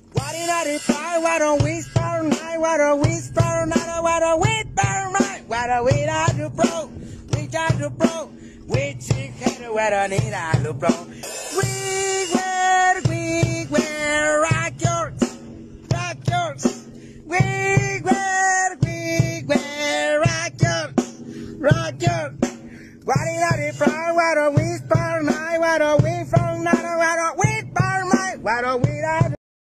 What in the fire? What a whisper night? What a whisper night? What a whisper night? What a we are to pro? We are to pro? We chick head? What a need I to pro? We wear rock yours. We wear rock yours. What in the fire? What a whisper night? What a whisper night? What a whisper night? What a we are